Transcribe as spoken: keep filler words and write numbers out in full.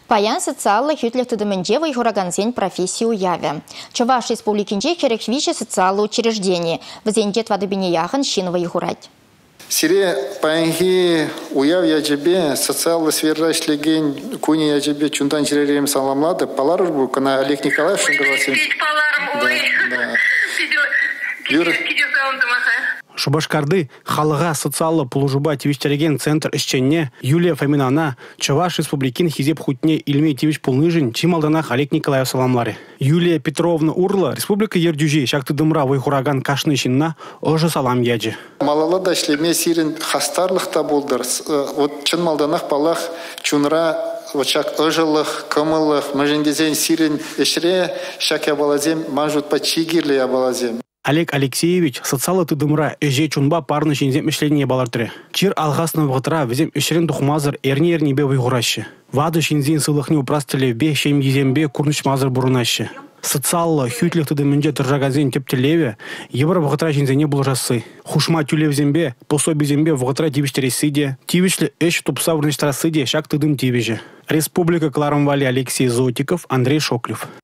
Паян социалы хютлек тыдымынже вайхураганзен профессию яве. Чуваш республикинже кереквиче социалы учреждение. Взенжет вадыбине яхын шин вайхурать. Сире паянхи уяв яджебе социалы сфера ишлеген куни яджебе чундан жиререм саламлады. Палар бу кана Олег Николаевич шундырласен. Шубашкарды халыға социалы пулужуба тивиштереген центр ишченне Юлия Фоминана Чуваш республикин хизеп хутне илме тивиш пулныжин чималданах Олег Николаев саламлари. Юлия Петровна Урла республика ердюжи шакты дымра вайхураган кашны шинна ожы салам яджи. Малала да шлеме сирин хастарлыхта болдыр. Вот чын малданах палах чунра очак ыжылых, кымылых, мажендезен сирин ешре шак ябалазем мажут пачигирле ябалазем. Олег Алексеевич социалы тыдымра эже чунба парны шинзем мишление балартыры. Чир алғасны вғытыра візем үшірін тухмазыр эрни-эрни бе вайхурашы. Вады шинзен сылықны упрастыле бе шем езембе курныш мазыр бурунашы. Социалы хютлік тыдымынже тұржагазен тептілеве ебір вғытыра шинзене бұлжасы. Хушма тюлевзембе, пособизембе вғытыра тивиштересиде, тивишлі эш тупса вырныштарасыде шак тыдым тивиже. Республика Кларамвали Алексей Зотиков, Андрей Шоклев.